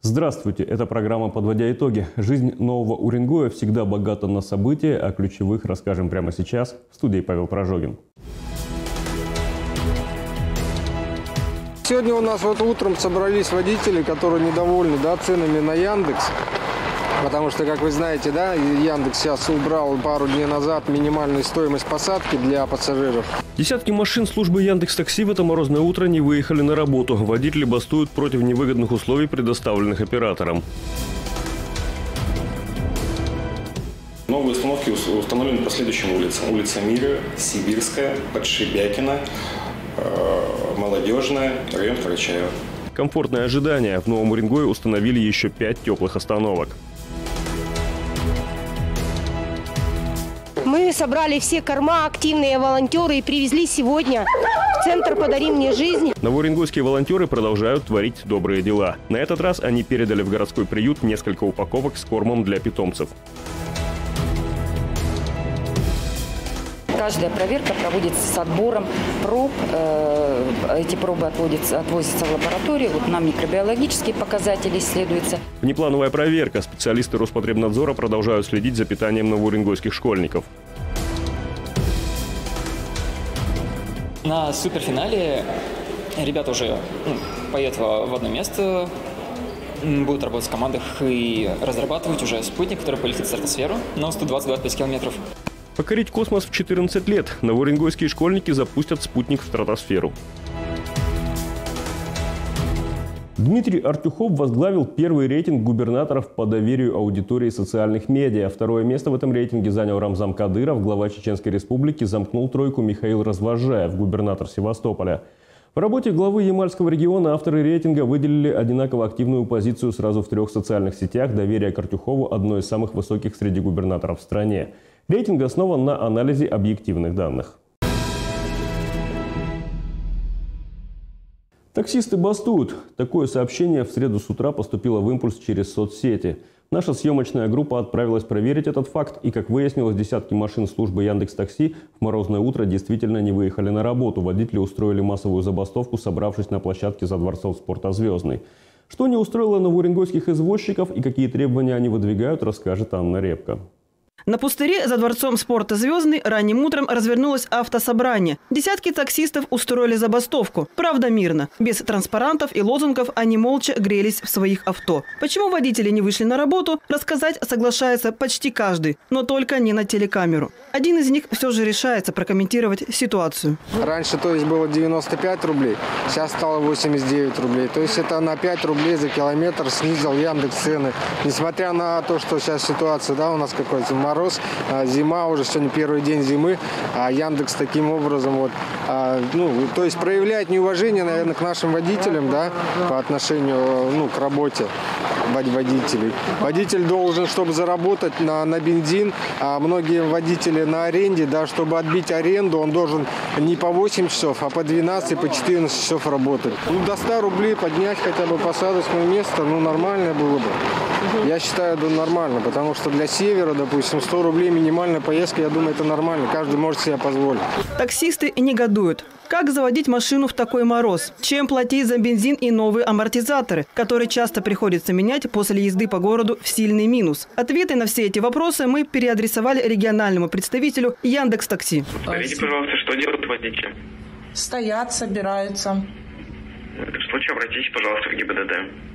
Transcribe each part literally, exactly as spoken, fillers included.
Здравствуйте, это программа «Подводя итоги». Жизнь Нового Уренгоя всегда богата на события, о ключевых расскажем прямо сейчас. В студии Павел Прожогин. Сегодня у нас вот утром собрались водители, которые недовольны, да, ценами на Яндекс. Потому что, как вы знаете, да, Яндекс сейчас убрал пару дней назад минимальную стоимость посадки для пассажиров. Десятки машин службы Яндекс.Такси в это морозное утро не выехали на работу. Водители бастуют против невыгодных условий, предоставленных оператором. Новые остановки установлены по следующим улицам. Улица Мира, Сибирская, Подшибякина, Молодежная, район Карачаева. Комфортное ожидание. В Новом Уренгое установили еще пять теплых остановок. Мы собрали все корма, активные волонтеры и привезли сегодня в центр «Подари мне жизнь». Новоуренгойские волонтеры продолжают творить добрые дела. На этот раз они передали в городской приют несколько упаковок с кормом для питомцев. Каждая проверка проводится с отбором проб. Эти пробы отводятся, отвозятся в лабораторию. Вот нам микробиологические показатели исследуются. Внеплановая проверка. Специалисты Роспотребнадзора продолжают следить за питанием новоуренгойских школьников. На суперфинале ребята уже ну, поедут в одно место, будут работать в командах и разрабатывать уже спутник, который полетит в стратосферу на сто двадцать — двадцать пять километров. Покорить космос в четырнадцать лет. Новоуренгойские школьники запустят спутник в стратосферу. Дмитрий Артюхов возглавил первый рейтинг губернаторов по доверию аудитории социальных медиа. Второе место в этом рейтинге занял Рамзан Кадыров. Глава Чеченской Республики замкнул тройку Михаил Развожаев, губернатор Севастополя. В работе главы Ямальского региона авторы рейтинга выделили одинаково активную позицию сразу в трех социальных сетях. Доверие к Артюхову одно из самых высоких среди губернаторов в стране. Рейтинг основан на анализе объективных данных. Таксисты бастуют. Такое сообщение в среду с утра поступило в «Импульс» через соцсети. Наша съемочная группа отправилась проверить этот факт, и, как выяснилось, десятки машин службы Яндекс.Такси в морозное утро действительно не выехали на работу. Водители устроили массовую забастовку, собравшись на площадке за дворцом спорта «Звездный». Что не устроило новоуренгойских извозчиков и какие требования они выдвигают, расскажет Анна Репко. На пустыре за дворцом спорта «Звездный» ранним утром развернулось автособрание. Десятки таксистов устроили забастовку. Правда, мирно. Без транспарантов и лозунгов они молча грелись в своих авто. Почему водители не вышли на работу, рассказать соглашается почти каждый, но только не на телекамеру. Один из них все же решается прокомментировать ситуацию. Раньше, то есть, было девяносто пять рублей, сейчас стало восемьдесят девять рублей. То есть это на пять рублей за километр снизил Яндекс цены. Несмотря на то, что сейчас ситуация, да, у нас какой-то мороз, зима, уже сегодня первый день зимы, а Яндекс таким образом вот, а, ну, то есть проявляет неуважение, наверное, к нашим водителям, да, по отношению, ну, к работе водителей. Водитель должен, чтобы заработать на, на бензин, а многие водители на аренде, да, чтобы отбить аренду, он должен не по восемь часов, а по двенадцать, по четырнадцать часов работать. Ну, до ста рублей поднять хотя бы посадочное место, ну, нормально было бы. Я считаю, да, нормально, потому что для севера, допустим, сто рублей минимальная поездка, я думаю, это нормально. Каждый может себе позволить. Таксисты негодуют. Как заводить машину в такой мороз? Чем платить за бензин и новые амортизаторы, которые часто приходится менять после езды по городу в сильный минус? Ответы на все эти вопросы мы переадресовали региональному представителю Яндекс.Такси. Скажите, пожалуйста, что делают водители? Стоят, собираются. В этом случае обратитесь, пожалуйста, в ГИБДД.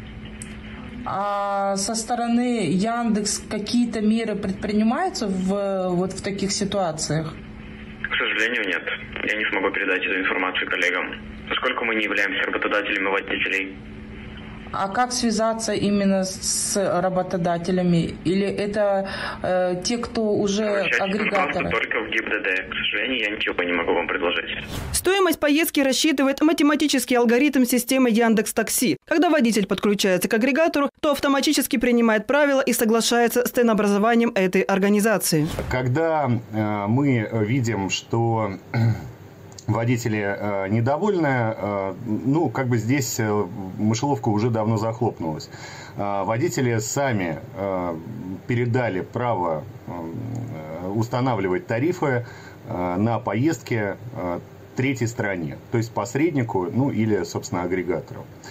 А со стороны Яндекс какие-то меры предпринимаются в, вот в таких ситуациях? К сожалению, нет. Я не смогу передать эту информацию коллегам, поскольку мы не являемся работодателями водителей. А как связаться именно с работодателями? Или это э, те, кто уже агрегаторы? Только в ГИБДД. К сожалению, я ничего не могу вам предложить. Стоимость поездки рассчитывает математический алгоритм системы Яндекс.Такси. Когда водитель подключается к агрегатору, то автоматически принимает правила и соглашается с ценообразованием этой организации. Когда э, мы видим, что водители э, недовольны, э, ну, как бы здесь э, мышеловка уже давно захлопнулась. Э, водители сами э, передали право э, устанавливать тарифы э, на поездки э, третьей стороне, то есть посреднику, ну, или, собственно, агрегатору.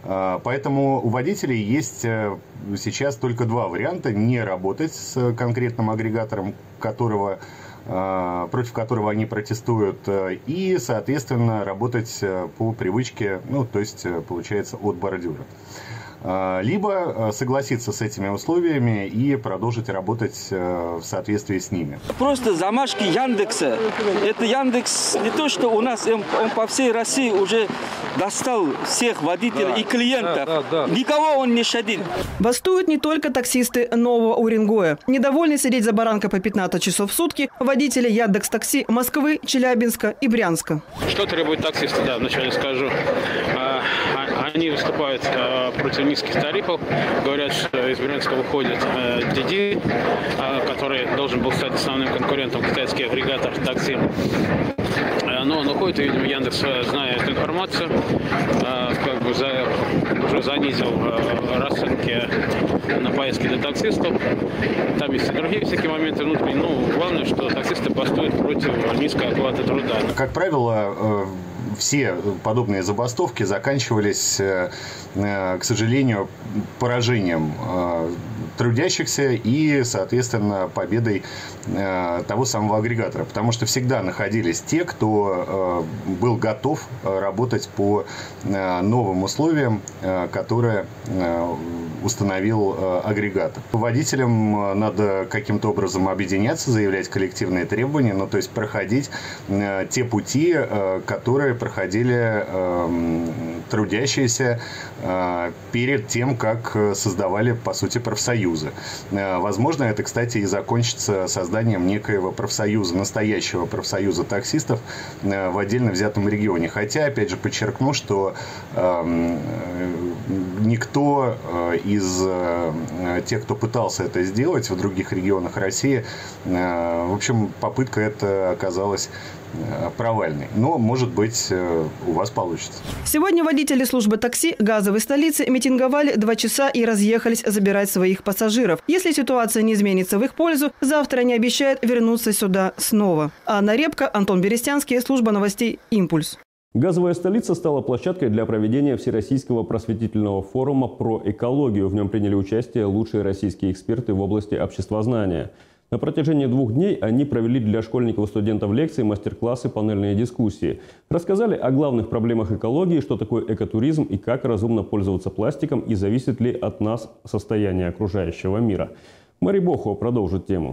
Поэтому у водителей есть сейчас только два варианта: не работать с конкретным агрегатором, которого, против которого они протестуют, и, соответственно, работать по привычке, ну, то есть, получается, от бордюра. Либо согласиться с этими условиями и продолжить работать в соответствии с ними. Просто замашки Яндекса. Это Яндекс не то, что у нас, он, он по всей России уже достал всех водителей, да, и клиентов. Да, да, да. Никого он не щадит. Бастуют не только таксисты Нового Уренгоя. Недовольны сидеть за баранкой по пятнадцать часов в сутки водители Яндекс.Такси Москвы, Челябинска и Брянска. Что требуют таксисты, да, вначале скажу. Они выступают против низких тарифов, говорят, что из Брянска выходит Диди, который должен был стать основным конкурентом китайский агрегатор такси. Но он уходит, и, видимо, Яндекс, зная эту информацию, как бы за, уже занизил расценки на поездки для таксистов. Там есть и другие всякие моменты внутренние. Ну, главное, что таксисты бастуют против низкой оплаты труда. Как правило, все подобные забастовки заканчивались, к сожалению, поражением трудящихся и, соответственно, победой того самого агрегатора. Потому что всегда находились те, кто был готов работать по новым условиям, которые установил агрегатор. Водителям надо каким-то образом объединяться, заявлять коллективные требования, ну, то есть проходить те пути, которые проходили трудящиеся перед тем, как создавали, по сути, профсоюзы. Возможно, это, кстати, и закончится созданием некоего профсоюза, настоящего профсоюза таксистов в отдельно взятом регионе. Хотя, опять же, подчеркну, что никто из тех, кто пытался это сделать в других регионах России, в общем, попытка эта оказалась провальный. Но, может быть, у вас получится. Сегодня водители службы такси газовой столицы митинговали два часа и разъехались забирать своих пассажиров. Если ситуация не изменится в их пользу, завтра они обещают вернуться сюда снова. Анна Репка, Антон Берестянский, служба новостей «Импульс». Газовая столица стала площадкой для проведения Всероссийского просветительного форума про экологию. В нем приняли участие лучшие российские эксперты в области обществознания. На протяжении двух дней они провели для школьников и студентов лекции, мастер-классы, панельные дискуссии. Рассказали о главных проблемах экологии, что такое экотуризм и как разумно пользоваться пластиком и зависит ли от нас состояние окружающего мира. Мария Бохова продолжит тему.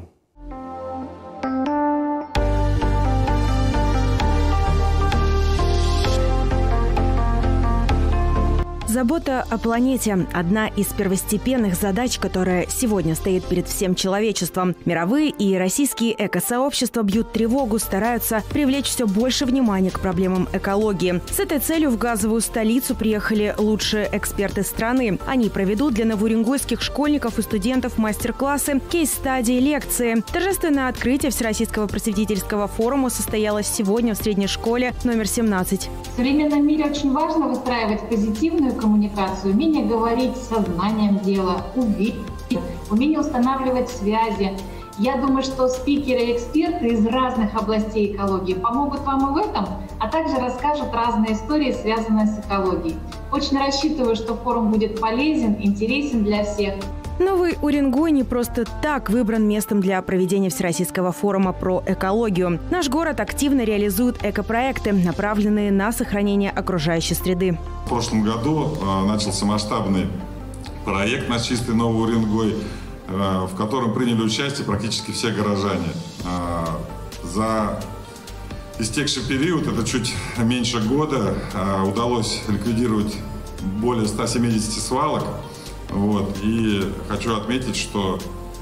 Забота о планете – одна из первостепенных задач, которая сегодня стоит перед всем человечеством. Мировые и российские экосообщества бьют тревогу, стараются привлечь все больше внимания к проблемам экологии. С этой целью в газовую столицу приехали лучшие эксперты страны. Они проведут для новоуренгойских школьников и студентов мастер-классы, кейс-стадии, лекции. Торжественное открытие Всероссийского просветительского форума состоялось сегодня в средней школе номер семнадцать. В современном мире очень важно выстраивать позитивную коммуникацию, умение говорить сознанием дела, увидеть, умение устанавливать связи. Я думаю, что спикеры и эксперты из разных областей экологии помогут вам и в этом, а также расскажут разные истории, связанные с экологией. Очень рассчитываю, что форум будет полезен, интересен для всех. Новый Уренгой не просто так выбран местом для проведения Всероссийского форума про экологию. Наш город активно реализует экопроекты, направленные на сохранение окружающей среды. В прошлом году э, начался масштабный проект на чистый Новый Уренгой, э, в котором приняли участие практически все горожане. Э, за истекший период, это чуть меньше года, э, удалось ликвидировать более ста семидесяти свалок. Вот. И хочу отметить, что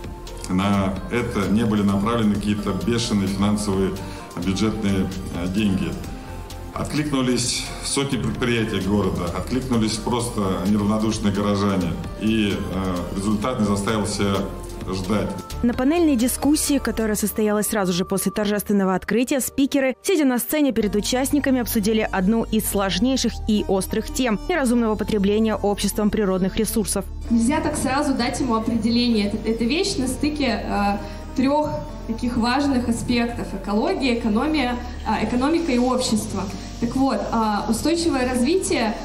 на это не были направлены какие-то бешеные финансовые бюджетные деньги. Откликнулись сотни предприятий города, откликнулись просто неравнодушные горожане. И э, результат не заставил себя ждать. На панельной дискуссии, которая состоялась сразу же после торжественного открытия, спикеры, сидя на сцене перед участниками, обсудили одну из сложнейших и острых тем – неразумного потребления обществом природных ресурсов. Нельзя так сразу дать ему определение. Это, это вещь на стыке э, трех таких важных аспектов – экология, экономия, э, экономика и общество. Так вот, э, устойчивое развитие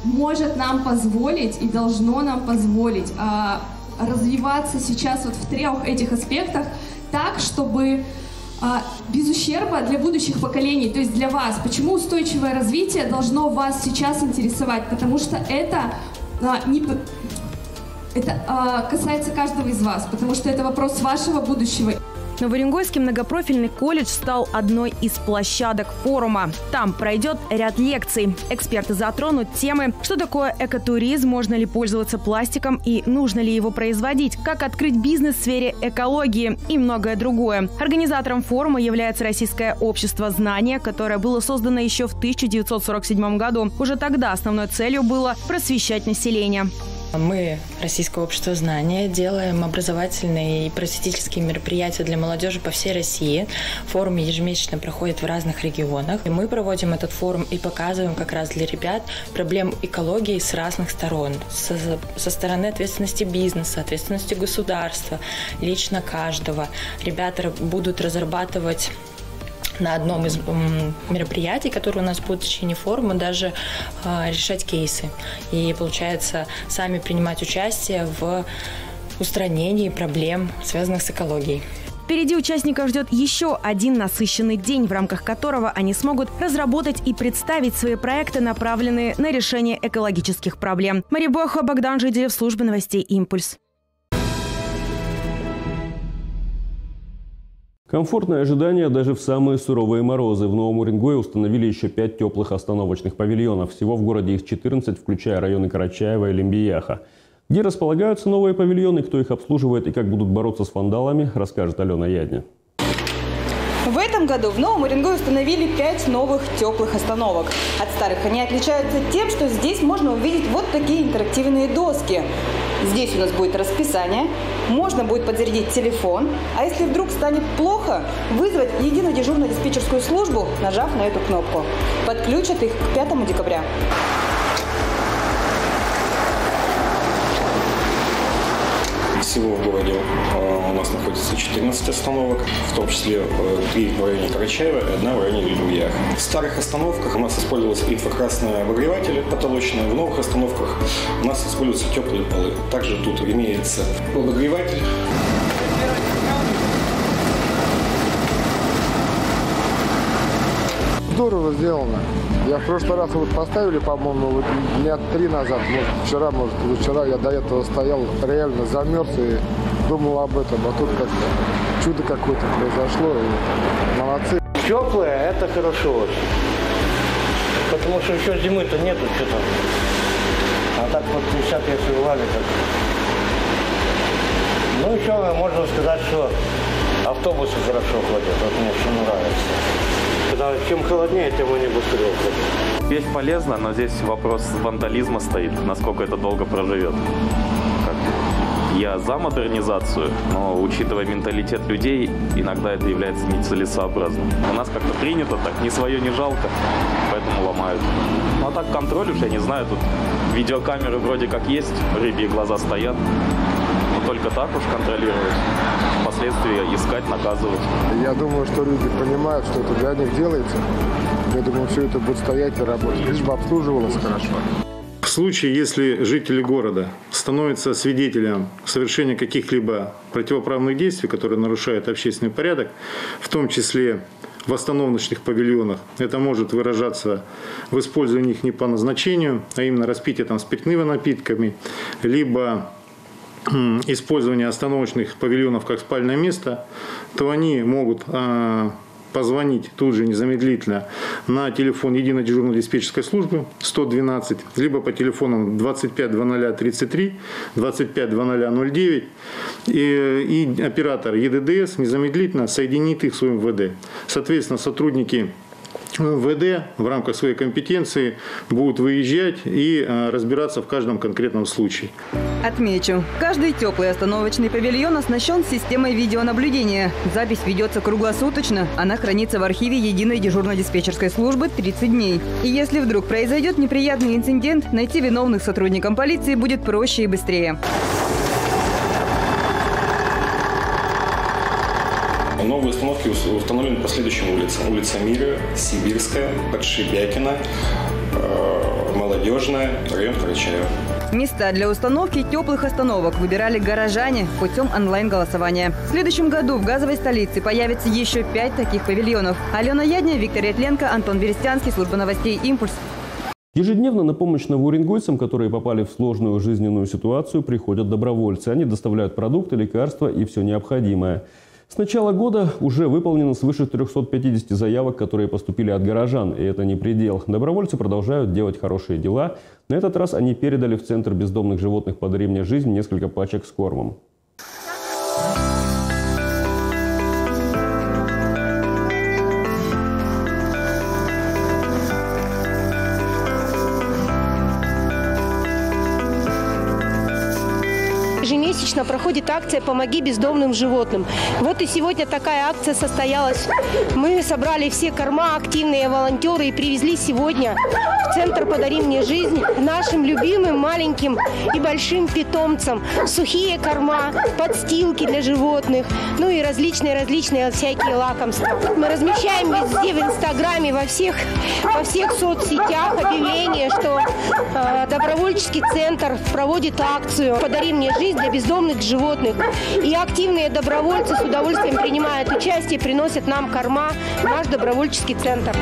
может нам позволить и должно нам позволить а, развиваться сейчас вот в трех этих аспектах так, чтобы а, без ущерба для будущих поколений, то есть для вас. Почему устойчивое развитие должно вас сейчас интересовать? Потому что это, а, не, это а, касается каждого из вас, потому что это вопрос вашего будущего. Новоуренгойский многопрофильный колледж стал одной из площадок форума. Там пройдет ряд лекций. Эксперты затронут темы, что такое экотуризм, можно ли пользоваться пластиком и нужно ли его производить, как открыть бизнес в сфере экологии и многое другое. Организатором форума является Российское общество знания, которое было создано еще в тысяча девятьсот сорок седьмом году. Уже тогда основной целью было просвещать население. Мы, Российское общество знания, делаем образовательные и просветительские мероприятия для молодежи по всей России. Форум ежемесячно проходит в разных регионах. И мы проводим этот форум и показываем как раз для ребят проблем экологии с разных сторон. Со, со стороны ответственности бизнеса, ответственности государства, лично каждого. Ребята будут разрабатывать на одном из мероприятий, которые у нас будут в течение форума, даже э, решать кейсы. И, получается, сами принимать участие в устранении проблем, связанных с экологией. Впереди участников ждет еще один насыщенный день, в рамках которого они смогут разработать и представить свои проекты, направленные на решение экологических проблем. Мария Бохова, Богдан Жиделев, служба новостей «Импульс». Комфортное ожидание даже в самые суровые морозы. В Новом Уренгое установили еще пять теплых остановочных павильонов. Всего в городе их четырнадцать, включая районы Карачаева и Лембияха. Где располагаются новые павильоны, кто их обслуживает и как будут бороться с вандалами, расскажет Алена Ядня. В этом году в Новом Уренгое установили пять новых теплых остановок. От старых они отличаются тем, что здесь можно увидеть вот такие интерактивные доски. Здесь у нас будет расписание, можно будет подзарядить телефон, а если вдруг станет плохо, вызвать единую дежурную диспетчерскую службу, нажав на эту кнопку. Подключат их к пятому декабря. Всего в городе у нас находится четырнадцать остановок, в том числе три в районе Карачаева и одна в районе Лембияха. В старых остановках у нас использовались инфракрасные обогреватели потолочные, в новых остановках у нас используются теплые полы. Также тут имеется обогреватель. Здорово сделано. Я в прошлый раз вот поставили, по-моему, вот дня три назад, может, вчера, может, вчера я до этого стоял, реально замерз и думал об этом. А тут как-то чудо какое-то произошло, и молодцы. Теплое – это хорошо очень. Потому что еще зимы-то нету что-то. А так вот десятые февраля так. Ну, еще можно сказать, что автобусы хорошо ходят. Вот мне все нравится. Когда чем холоднее, тем они быстрее ходят. Вещь полезна, но здесь вопрос вандализма стоит, насколько это долго проживет. Как? Я за модернизацию, но учитывая менталитет людей, иногда это является нецелесообразным. У нас как-то принято так, ни свое, ни жалко, поэтому ломают. Ну а так контроль уж, я не знаю, тут видеокамеры вроде как есть, рыбьи глаза стоят. Но только так уж контролировать, последствия искать, наказывать. Я думаю, что люди понимают, что это для них делается. Я думаю, все это будет стоять и работать, лишь бы обслуживалось хорошо. В случае, если жители города становятся свидетелем совершения каких-либо противоправных действий, которые нарушают общественный порядок, в том числе в остановочных павильонах, это может выражаться в использовании их не по назначению, а именно распитие там спиртными напитками, либо использование остановочных павильонов как спальное место, то они могут э, позвонить тут же незамедлительно на телефон единой дежурной диспетчерской службы сто двенадцать, либо по телефонам двадцать пять двадцать тридцать три, двадцать пять двадцать ноль девять, и, и оператор Е Д Д С незамедлительно соединит их с эм вэ дэ. Соответственно, сотрудники эм вэ дэ в рамках своей компетенции будут выезжать и э, разбираться в каждом конкретном случае. Отмечу, каждый теплый остановочный павильон оснащен системой видеонаблюдения. Запись ведется круглосуточно. Она хранится в архиве единой дежурной диспетчерской службы тридцать дней. И если вдруг произойдет неприятный инцидент, найти виновных сотрудникам полиции будет проще и быстрее. Новые установки установлены по следующим улицам. Улица Мира, Сибирская, Подшибякина, Молодежная, район Карачаево. Места для установки теплых остановок выбирали горожане путем онлайн-голосования. В следующем году в газовой столице появится еще пять таких павильонов. Алена Ядня, Виктор Ятленко, Антон Берестянский, служба новостей «Импульс». Ежедневно на помощь новоуренгойцам, которые попали в сложную жизненную ситуацию, приходят добровольцы. Они доставляют продукты, лекарства и все необходимое. С начала года уже выполнено свыше трёхсот пятидесяти заявок, которые поступили от горожан. И это не предел. Добровольцы продолжают делать хорошие дела. На этот раз они передали в Центр бездомных животных «Подари мне жизнь» несколько пачек с кормом. Ежемесячно проходит акция «Помоги бездомным животным». Вот и сегодня такая акция состоялась. Мы собрали все корма, активные волонтеры, и привезли сегодня в Центр «Подари мне жизнь» нашим любимым маленьким и большим питомцам сухие корма, подстилки для животных, ну и различные-различные всякие лакомства. Мы размещаем везде в Инстаграме, во всех, во всех соцсетях объявление, что э, добровольческий центр проводит акцию «Подари мне жизнь» для бездомных животных. И активные добровольцы с удовольствием принимают участие, приносят нам корма в наш добровольческий центр.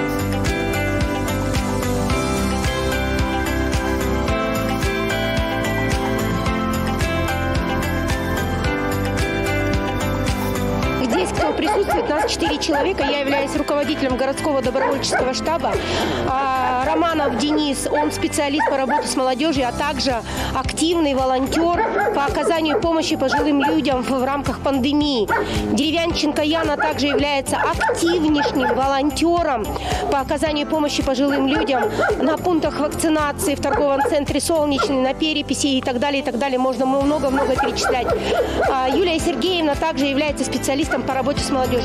Присутствует нас четыре человека. Я являюсь руководителем городского добровольческого штаба. Романов Денис, он специалист по работе с молодежью, а также активный волонтер по оказанию помощи пожилым людям в рамках пандемии. Деревянченко Яна также является активнейшим волонтером по оказанию помощи пожилым людям на пунктах вакцинации в торговом центре «Солнечный», на переписи и так далее, и так далее. Можно много-много перечислять. Юлия Сергеевна также является специалистом по работе с молодежью.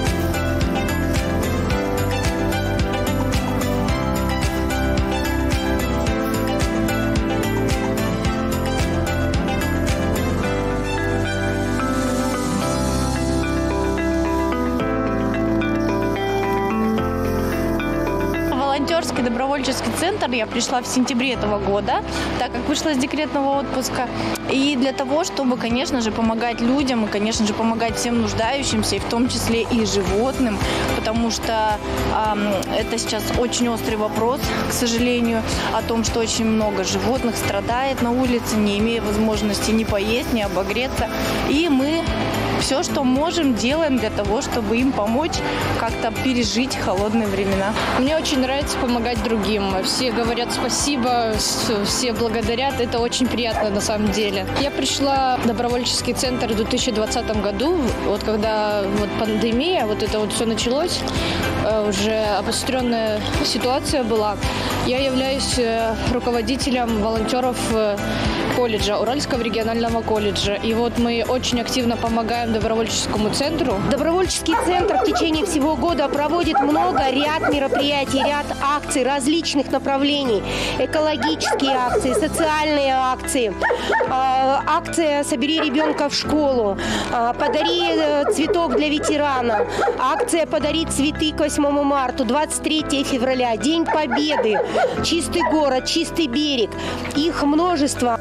Волонтерский добровольческий центр я пришла в сентябре этого года, так как вышла из декретного отпуска. И для того, чтобы, конечно же, помогать людям и, конечно же, помогать всем нуждающимся, и в том числе и животным, потому что э, это сейчас очень острый вопрос, к сожалению, о том, что очень много животных страдает на улице, не имея возможности ни поесть, ни обогреться. И мы все, что можем, делаем для того, чтобы им помочь как-то пережить холодные времена. Мне очень нравится помогать другим. Все говорят спасибо, все благодарят. Это очень приятно на самом деле. Я пришла в добровольческий центр в две тысячи двадцатом году, вот когда вот пандемия, вот это вот все началось, уже обостренная ситуация была. Я являюсь руководителем волонтеров колледжа, Уральского регионального колледжа. И вот мы очень активно помогаем добровольческому центру. Добровольческий центр в течение всего года проводит много, ряд мероприятий, ряд акций различных направлений. Экологические акции, социальные акции, акция «Собери ребенка в школу», «Подари цветок для ветерана», акция «Подари цветы к восьмому марта», двадцать третьего февраля, День Победы, «Чистый город», «Чистый берег». Их множество.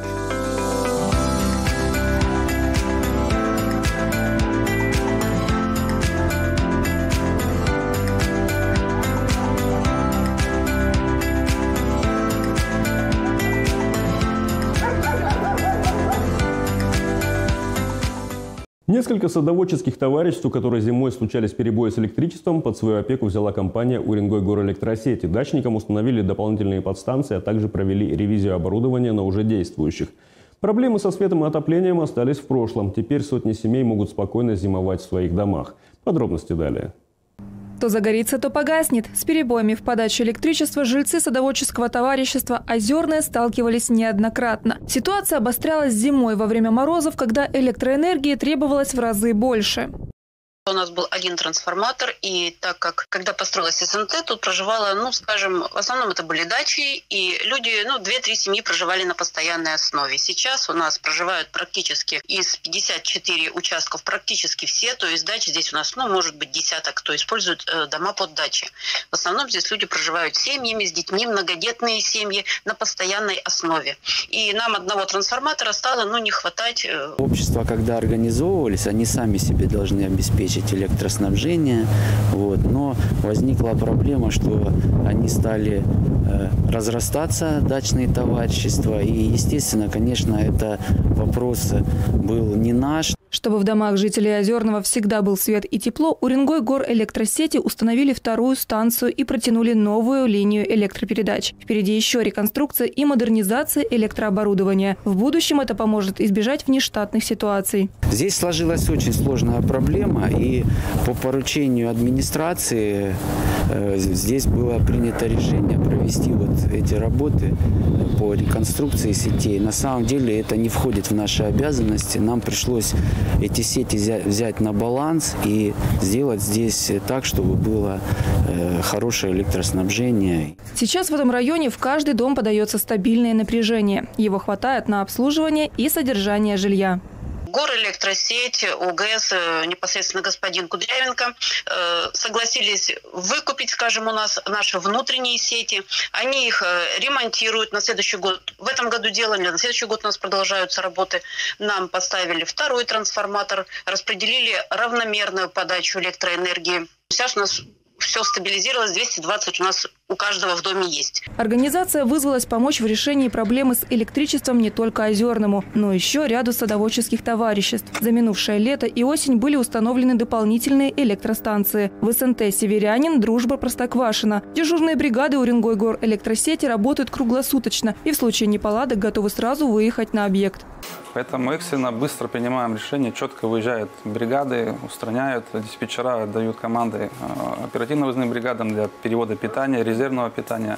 Несколько садоводческих товариществ, у которых зимой случались перебои с электричеством, под свою опеку взяла компания «Уренгой-Горэлектросети». Дачникам установили дополнительные подстанции, а также провели ревизию оборудования на уже действующих. Проблемы со светом и отоплением остались в прошлом. Теперь сотни семей могут спокойно зимовать в своих домах. Подробности далее. То загорится, то погаснет. С перебоями в подаче электричества жильцы садоводческого товарищества «Озерное» сталкивались неоднократно. Ситуация обострялась зимой во время морозов, когда электроэнергии требовалось в разы больше. У нас был один трансформатор, и так как, когда построилась СНТ, тут проживало, ну, скажем, в основном это были дачи, и люди, ну, две-три семьи проживали на постоянной основе. Сейчас у нас проживают практически из пятидесяти четырёх участков практически все, то есть дачи здесь у нас, ну, может быть, десяток, кто использует э, дома под дачи. В основном здесь люди проживают семьями, с детьми, многодетные семьи на постоянной основе. И нам одного трансформатора стало, ну, не хватать. Э... Общества, когда организовывались, они сами себе должны обеспечить электроснабжение, вот, но возникла проблема, что они стали э, разрастаться, дачные товарищества, и, естественно, конечно, это вопрос был не наш. Чтобы в домах жителей Озерного всегда был свет и тепло, Уренгой-Горэлектросети установили вторую станцию и протянули новую линию электропередач. Впереди еще реконструкция и модернизация электрооборудования. В будущем это поможет избежать внештатных ситуаций. Здесь сложилась очень сложная проблема, и по поручению администрации э, здесь было принято решение провести вот эти работы по реконструкции сетей. На самом деле это не входит в наши обязанности. Нам пришлось эти сети взять на баланс и сделать здесь так, чтобы было э, хорошее электроснабжение. Сейчас в этом районе в каждый дом подается стабильное напряжение. Его хватает на обслуживание и содержание жилья. Горэлектросеть, ОГЭС, непосредственно господин Кудрявенко, согласились выкупить, скажем, у нас наши внутренние сети. Они их ремонтируют на следующий год. В этом году делали, на следующий год у нас продолжаются работы. Нам поставили второй трансформатор, распределили равномерную подачу электроэнергии. Сейчас у нас все стабилизировалось, двести двадцать у нас у каждого в доме есть. Организация вызвалась помочь в решении проблемы с электричеством не только Озерному, но еще ряду садоводческих товариществ. За минувшее лето и осень были установлены дополнительные электростанции. В СНТ «Северянин», «Дружба», «Простоквашино». Дежурные бригады Уренгой-Горэлектросети работают круглосуточно и в случае неполадок готовы сразу выехать на объект. Поэтому экстренно, быстро принимаем решение, четко выезжают бригады, устраняют, диспетчера дают команды оперативно-вызовным бригадам для перевода питания, резервного питания,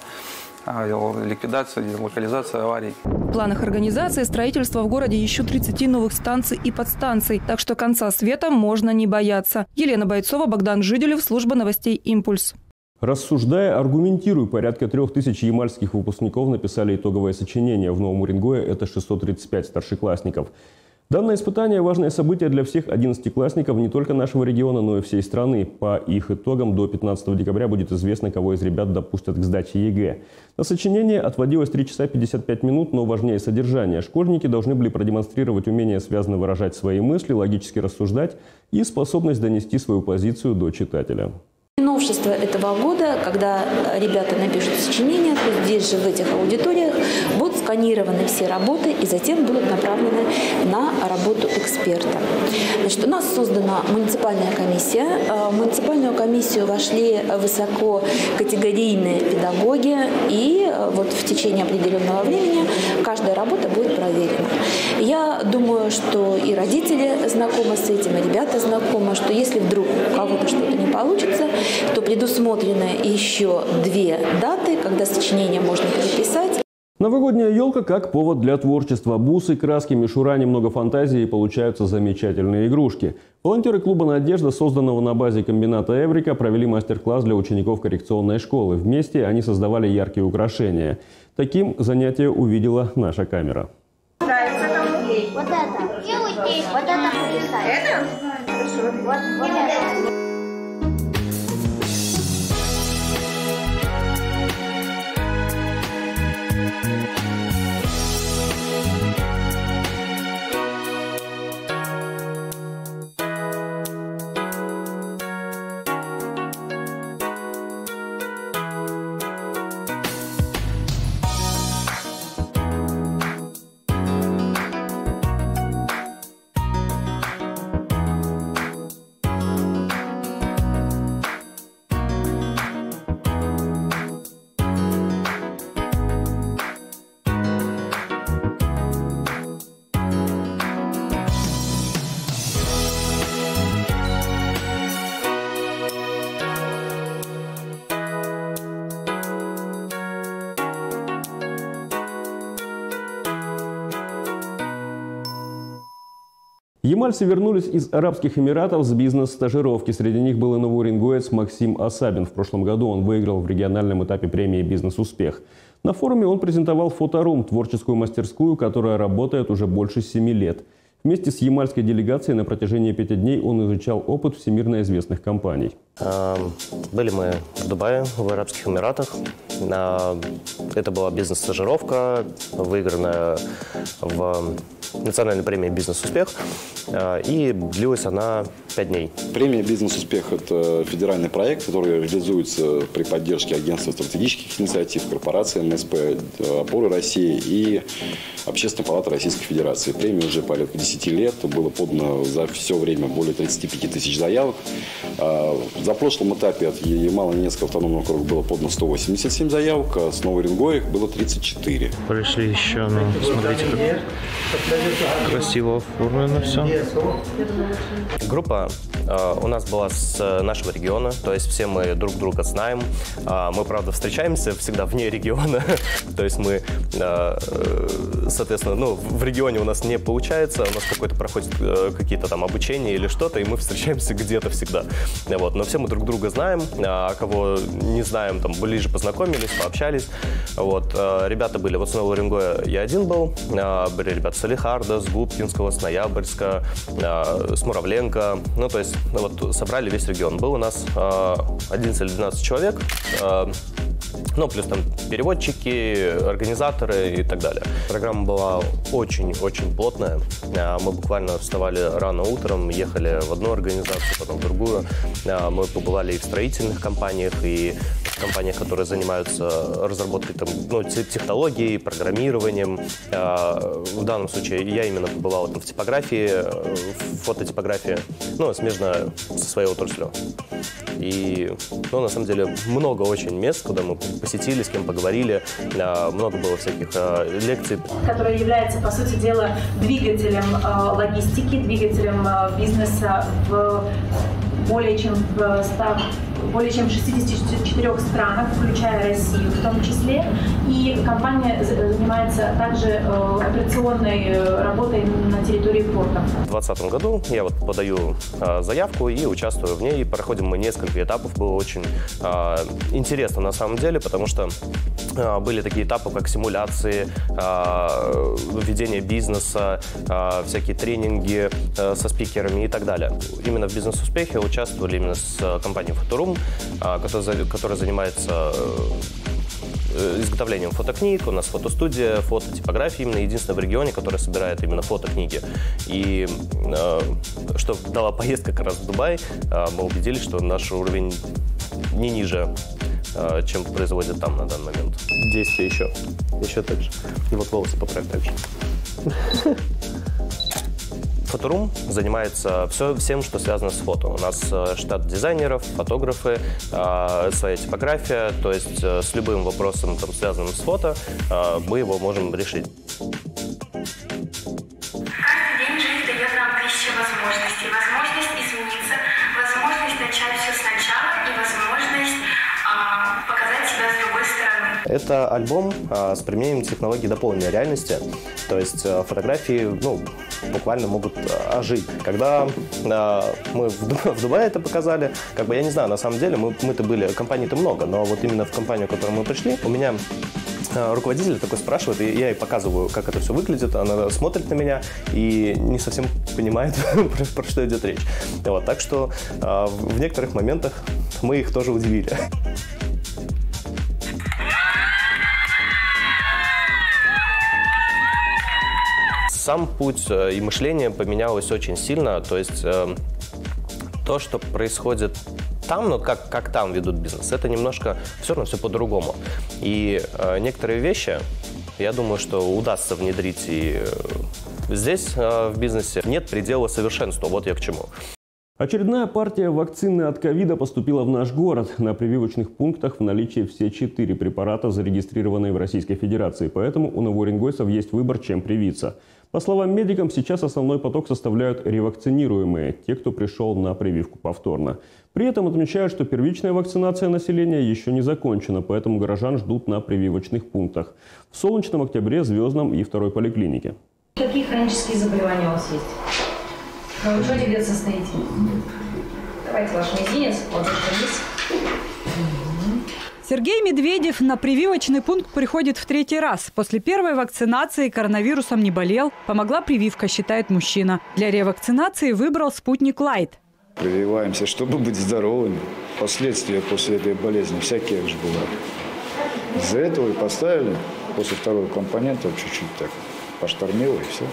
ликвидации, локализации аварий. В планах организации строительство в городе еще тридцати новых станций и подстанций, так что конца света можно не бояться. Елена Бойцова, Богдан Жиделев, служба новостей «Импульс». Рассуждая, аргументируя, порядка трех тысяч ямальских выпускников написали итоговое сочинение. В Новом Уренгое это шестьсот тридцать пять старшеклассников. Данное испытание – важное событие для всех одиннадцатиклассников не только нашего региона, но и всей страны. По их итогам до пятнадцатого декабря будет известно, кого из ребят допустят к сдаче ЕГЭ. На сочинение отводилось три часа пятьдесят пять минут, но важнее содержание. Школьники должны были продемонстрировать умение связно выражать свои мысли, логически рассуждать и способность донести свою позицию до читателя. Новшество этого года, когда ребята напишут сочинения, то здесь же в этих аудиториях будут сканированы все работы и затем будут направлены на работу эксперта. Значит, у нас создана муниципальная комиссия. В муниципальную комиссию вошли высококатегорийные педагоги, и вот в течение определенного времени каждая работа будет проверена. Я думаю, что и родители знакомы с этим, и ребята знакомы, что если вдруг у кого-то что-то не получится, то предусмотрены еще две даты, когда сочинение можно переписать. Новогодняя елка как повод для творчества. Бусы, краски, мишура, немного фантазии, и получаются замечательные игрушки. Волонтеры клуба «Надежда», созданного на базе комбината «Эврика», провели мастер-класс для учеников коррекционной школы. Вместе они создавали яркие украшения. Таким занятие увидела наша камера. Вот это. И вот здесь. Вот это написать. Это? Вот, вот это. Ямальцы вернулись из Арабских Эмиратов с бизнес-стажировки. Среди них был и новоуренгоец Максим Асабин. В прошлом году он выиграл в региональном этапе премии «Бизнес-успех». На форуме он презентовал «Фоторум» – творческую мастерскую, которая работает уже больше семи лет. Вместе с ямальской делегацией на протяжении пяти дней он изучал опыт всемирно известных компаний. Были мы в Дубае, в Арабских Эмиратах. Это была бизнес-стажировка, выигранная в национальной премии «Бизнес-успех». И длилась она пять дней. Премия «Бизнес-успех» – это федеральный проект, который реализуется при поддержке Агентства стратегических инициатив, корпорации эн эс пэ, «Опоры России» и Общественной палаты Российской Федерации. Премия уже порядка десяти лет. Было подано за все время более тридцати пяти тысяч заявок. За прошлом этапе от Ямало-Ненецкого автономного округа было подано сто восемьдесят семь заявок, а с Новой Уренгоя их было тридцать четыре. Пришли еще, ну, смотрите, как красиво оформлено все. Группа э, у нас была с нашего региона, то есть все мы друг друга знаем. Э, мы, правда, встречаемся всегда вне региона, то есть мы, э, соответственно, ну, в регионе у нас не получается, у нас какой-то проходит э, какие-то там обучения или что-то, и мы встречаемся где-то всегда. Вот. Но все мы друг друга знаем, а кого не знаем, там ближе познакомились, пообщались. Вот. Ребята были, вот с Нового Уренгоя я один был, были ребята с Алихарда, с Губкинского, с Ноябрьска, с Муравленко. Ну, то есть вот собрали весь регион. Был у нас одиннадцать или двенадцать человек. Ну, плюс там переводчики, организаторы и так далее. Программа была очень-очень плотная. Мы буквально вставали рано утром, ехали в одну организацию, потом в другую. Мы побывали и в строительных компаниях, и в компаниях, которые занимаются разработкой там, ну, технологий, программированием. В данном случае я именно побывал там, в типографии, в фототипографии, ну, смежно со своей отраслью. И, ну, на самом деле, много очень мест, куда мы посетили, с кем поговорили. Много было всяких лекций. Который является, по сути дела, двигателем логистики, двигателем бизнеса в более чем в ста, более чем в шестидесяти четырёх странах, включая Россию в том числе. И компания занимается также э, операционной работой на территории порта. В двадцатом году я вот подаю э, заявку и участвую в ней. Проходим мы несколько этапов. Было очень э, интересно на самом деле, потому что э, были такие этапы, как симуляции, э, ведение бизнеса, э, всякие тренинги э, со спикерами и так далее. Именно в «Бизнес-успехе» участвовали именно с компанией «Фоторум», которая, которая занимается изготовлением фотокниг. У нас фотостудия, фототипография именно единственная в регионе, которая собирает именно фотокниги. И э, что дала поездка как раз в Дубай, э, мы убедились, что наш уровень не ниже, э, чем производят там на данный момент. Действия еще. Еще так же. И вот волосы поправь так же. Фоторум занимается все, всем, что связано с фото. У нас штат дизайнеров, фотографы, э, своя типография, то есть э, с любым вопросом, там, связанным с фото, э, мы его можем решить. Каждый день жизнь дает нам тысячи возможностей. Возможность измениться, возможность начать все сначала и возможность э, показать себя с другой стороны. Это альбом э, с применением технологий дополненной реальности. То есть э, фотографии, ну, буквально могут ожить. Когда э, мы в, в Дубае это показали, как бы я не знаю, на самом деле мы, мы-то были, компаний-то много, но вот именно в компанию, в которую мы пришли, у меня э, руководитель такой спрашивает, и я ей показываю, как это все выглядит, она смотрит на меня и не совсем понимает, про, про что идет речь. Вот, так что э, в некоторых моментах мы их тоже удивили. Сам путь и мышление поменялось очень сильно, то есть э, то, что происходит там, ну как, как там ведут бизнес, это немножко все равно все по-другому. И э, некоторые вещи, я думаю, что удастся внедрить и э, здесь, э, в бизнесе. Нет предела совершенству, вот я к чему. Очередная партия вакцины от ковида поступила в наш город. На прививочных пунктах в наличии все четыре препарата, зарегистрированные в Российской Федерации. Поэтому у новоуренгойцев есть выбор, чем привиться. По словам медикам, сейчас основной поток составляют ревакцинируемые, те, кто пришел на прививку повторно. При этом отмечают, что первичная вакцинация населения еще не закончена, поэтому горожан ждут на прививочных пунктах. В Солнечном, Октябре, Звездном и второй поликлинике. Какие хронические заболевания у вас есть? На учете где-то состоите? Давайте ваш мизинец, ложите вниз. Сергей Медведев на прививочный пункт приходит в третий раз. После первой вакцинации коронавирусом не болел. Помогла прививка, считает мужчина. Для ревакцинации выбрал «Спутник Лайт». Прививаемся, чтобы быть здоровыми. Последствия после этой болезни всякие же бывают. Из-за этого и поставили. После второго компонента чуть-чуть так поштормило и все.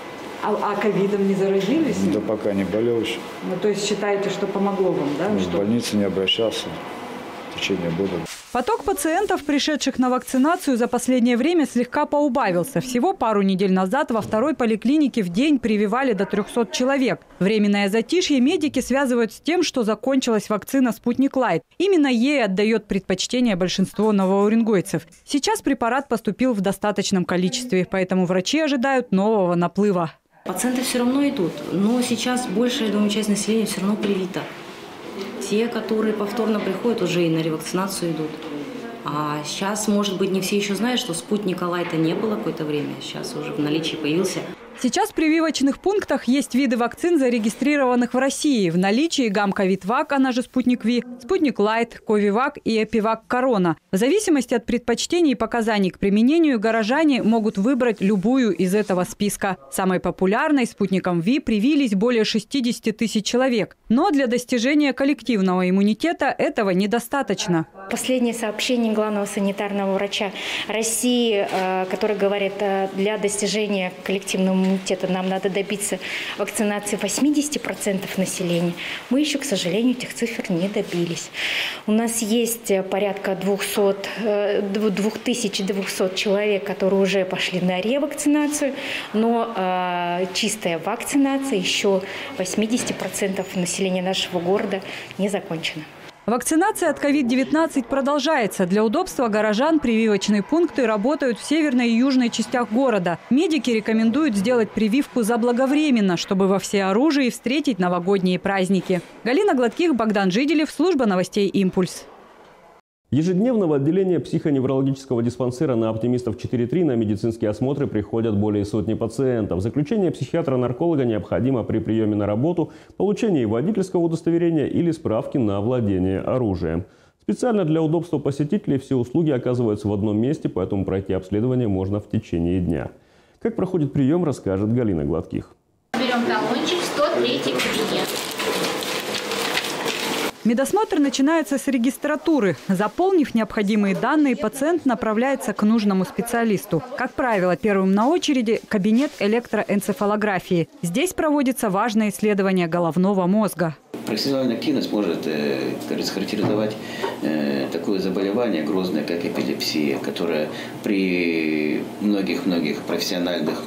А ковидом не заразились? Да пока не болел еще. Ну, то есть считаете, что помогло вам, да? В больнице не обращался в течение года. Поток пациентов, пришедших на вакцинацию, за последнее время слегка поубавился. Всего пару недель назад во второй поликлинике в день прививали до трёхсот человек. Временное затишье медики связывают с тем, что закончилась вакцина «Спутник Лайт». Именно ей отдает предпочтение большинство новоуренгойцев. Сейчас препарат поступил в достаточном количестве, поэтому врачи ожидают нового наплыва. Пациенты все равно идут, но сейчас большая, я думаю, часть населения все равно привита. Те, которые повторно приходят, уже и на ревакцинацию идут. А сейчас, может быть, не все еще знают, что «Спутника Лайта» не было какое-то время. Сейчас уже в наличии появился. Сейчас в прививочных пунктах есть виды вакцин, зарегистрированных в России. В наличии гамма-ковид-вак, она же «Спутник Ви», «Спутник Лайт», «Ковивак» и «Эпивак Корона». В зависимости от предпочтений и показаний к применению горожане могут выбрать любую из этого списка. Самой популярной «Спутником Ви» привились более шестидесяти тысяч человек. Но для достижения коллективного иммунитета этого недостаточно. Последнее сообщение главного санитарного врача России, который говорит, для достижения коллективного иммунитета нам надо добиться вакцинации восьмидесяти процентов населения. Мы еще, к сожалению, этих цифр не добились. У нас есть порядка двухсот, двух тысяч двухсот человек, которые уже пошли на ревакцинацию, но э, чистая вакцинация еще восьмидесяти процентов населения нашего города не закончена. Вакцинация от ковид девятнадцать продолжается. Для удобства горожан прививочные пункты работают в северной и южной частях города. Медики рекомендуют сделать прививку заблаговременно, чтобы во всеоружии встретить новогодние праздники. Галина Гладких, Богдан Жиделев, служба новостей «Импульс». Ежедневно в отделение психоневрологического диспансера на Оптимистов четыре три на медицинские осмотры приходят более сотни пациентов. Заключение психиатра-нарколога необходимо при приеме на работу, получении водительского удостоверения или справки на владение оружием. Специально для удобства посетителей все услуги оказываются в одном месте, поэтому пройти обследование можно в течение дня. Как проходит прием, расскажет Галина Гладких. Берем талончик, сто третий кабинет. Медосмотр начинается с регистратуры. Заполнив необходимые данные, пациент направляется к нужному специалисту. Как правило, первым на очереди кабинет электроэнцефалографии. Здесь проводится важное исследование головного мозга. Профессиональная активность может э, характеризовать э, такое заболевание грозное, как эпилепсия, которое при многих-многих профессиональных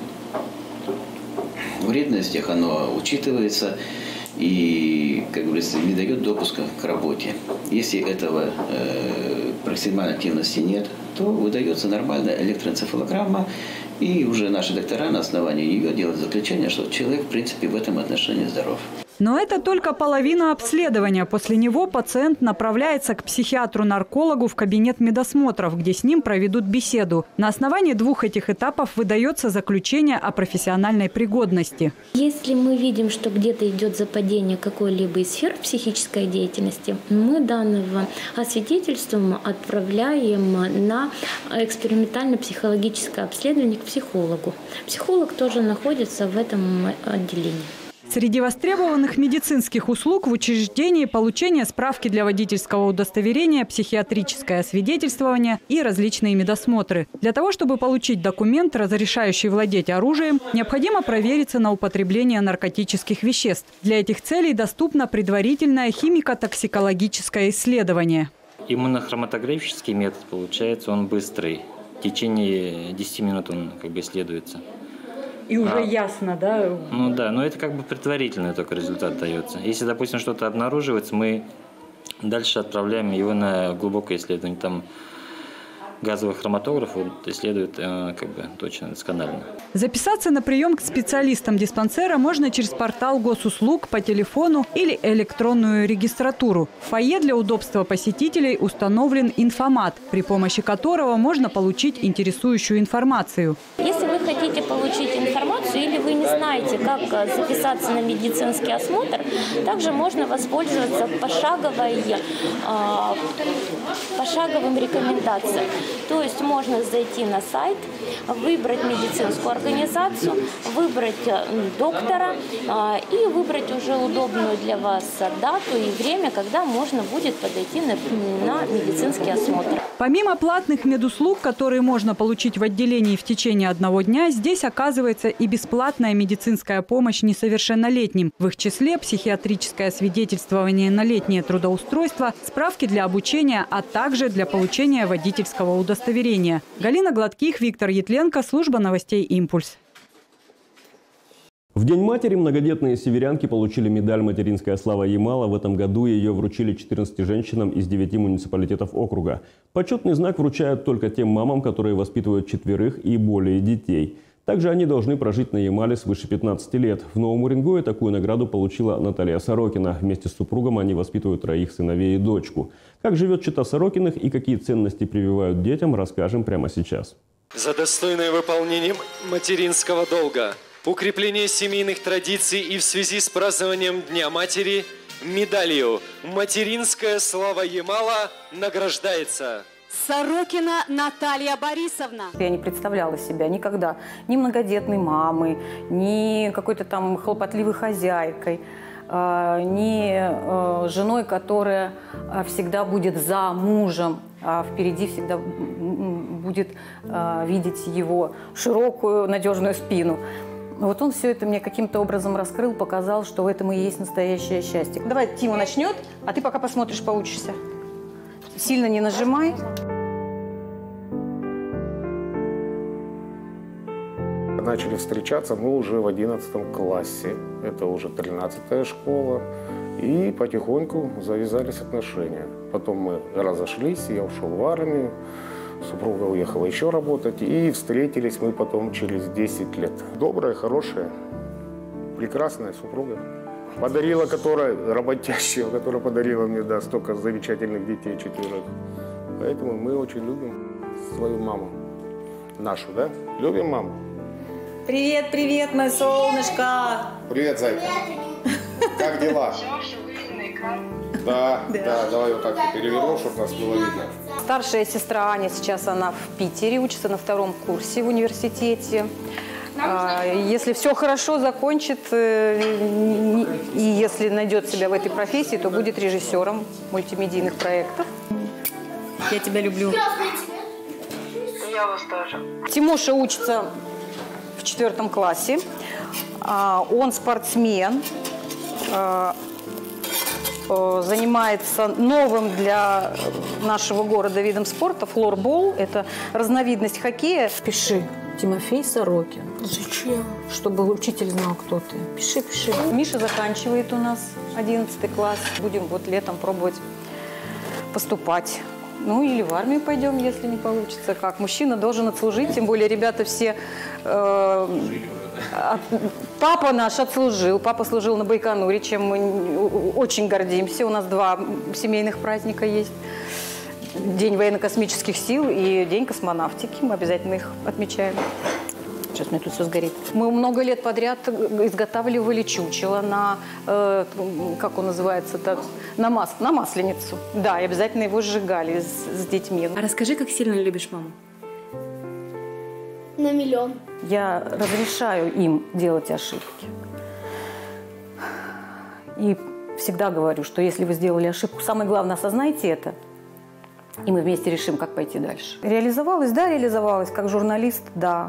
вредностях оно учитывается и, как говорится, не дает допуска к работе. Если этого э, профессиональной активности нет, то выдается нормальная электроэнцефалограмма, и уже наши доктора на основании нее делают заключение, что человек, в принципе, в этом отношении здоров. Но это только половина обследования. После него пациент направляется к психиатру-наркологу в кабинет медосмотров, где с ним проведут беседу. На основании двух этих этапов выдается заключение о профессиональной пригодности. Если мы видим, что где-то идет западение какой-либо из сфер психической деятельности, мы данного освидетельствуем, отправляем на экспериментально-психологическое обследование к психологу. Психолог тоже находится в этом отделении. Среди востребованных медицинских услуг в учреждении получение справки для водительского удостоверения, психиатрическое освидетельствование и различные медосмотры. Для того, чтобы получить документ, разрешающий владеть оружием, необходимо провериться на употребление наркотических веществ. Для этих целей доступно предварительное химико-токсикологическое исследование. Иммунохроматографический метод, получается, он быстрый. В течение десяти минут он как бы исследуется. И уже а, ясно, да? Ну да, но это как бы предварительный только результат дается. Если, допустим, что-то обнаруживается, мы дальше отправляем его на глубокое исследование. Там газовый хроматограф исследует э, как бы точно, досконально. Записаться на прием к специалистам диспансера можно через портал госуслуг, по телефону или электронную регистратуру. В фойе для удобства посетителей установлен инфомат, при помощи которого можно получить интересующую информацию. Если вы хотите получить информацию или вы не знаете, как записаться на медицинский осмотр, также можно воспользоваться пошаговой, пошаговым рекомендациям. То есть можно зайти на сайт, выбрать медицинскую организацию, выбрать доктора и выбрать уже удобную для вас дату и время, когда можно будет подойти на, на медицинский осмотр. Помимо платных медуслуг, которые можно получить в отделении в течение одного дня, здесь оказывается и бесплатная медицинская помощь несовершеннолетним. В их числе психиатрическое свидетельствование на летнее трудоустройство, справки для обучения, а также для получения водительского удостоверения. Галина Гладких, Виктор Ятленко, служба новостей «Импульс». В День матери многодетные северянки получили медаль «Материнская слава Ямала». В этом году ее вручили четырнадцати женщинам из девяти муниципалитетов округа. Почетный знак вручают только тем мамам, которые воспитывают четверых и более детей. Также они должны прожить на Ямале свыше пятнадцати лет. В Новом Уренгое такую награду получила Наталья Сорокина. Вместе с супругом они воспитывают троих сыновей и дочку. Как живет чета Сорокиных и какие ценности прививают детям, расскажем прямо сейчас. За достойное выполнение материнского долга, укрепление семейных традиций и в связи с празднованием Дня матери медалью «Материнская слава Ямала» награждается Сорокина Наталья Борисовна. Я не представляла себя никогда ни многодетной мамой, ни какой-то там хлопотливой хозяйкой, ни женой, которая всегда будет за мужем, а впереди всегда будет видеть его широкую, надежную спину. Вот он все это мне каким-то образом раскрыл, показал, что в этом и есть настоящее счастье. Давай Тима начнет, а ты пока посмотришь, поучишься. Сильно не нажимай. Начали встречаться мы уже в одиннадцатом классе. Это уже тринадцатая школа. И потихоньку завязались отношения. Потом мы разошлись, я ушел в армию. Супруга уехала еще работать, и встретились мы потом через десять лет. Добрая, хорошая, прекрасная супруга. Подарила, которая, работящая, которая подарила мне, да, столько замечательных детей, четверых. Поэтому мы очень любим свою маму. Нашу, да? Любим маму? Привет, привет, мое солнышко. Привет, зайка. Как дела? Да, да, да, давай вот так переверну, чтобы нас было видно. Старшая сестра Аня, сейчас она в Питере, учится на втором курсе в университете. Если все хорошо закончит, и если найдет себя в этой профессии, то будет режиссером мультимедийных проектов. Я тебя люблю. Я вас тоже. Тимоша учится в четвертом классе. Он спортсмен. Занимается новым для нашего города видом спорта флорбол. Это разновидность хоккея. Пиши. Тимофей Сорокин. Зачем? Чтобы учитель знал, кто ты. Пиши, пиши. Миша заканчивает у нас одиннадцатый класс. Будем вот летом пробовать поступать. Ну или в армию пойдем, если не получится. Как? Мужчина должен отслужить, тем более ребята все... Э, папа наш отслужил, папа служил на Байконуре, чем мы очень гордимся. У нас два семейных праздника есть. День военно-космических сил и День космонавтики. Мы обязательно их отмечаем. Сейчас мне тут все сгорит. Мы много лет подряд изготавливали чучело на, э, как он называется, на, мас, на масленицу. Да, и обязательно его сжигали с, с детьми. А расскажи, как сильно любишь маму? На миллион. Я разрешаю им делать ошибки. И всегда говорю, что если вы сделали ошибку, самое главное, осознайте это, и мы вместе решим, как пойти дальше. Реализовалась? Да, реализовалась. Как журналист, да.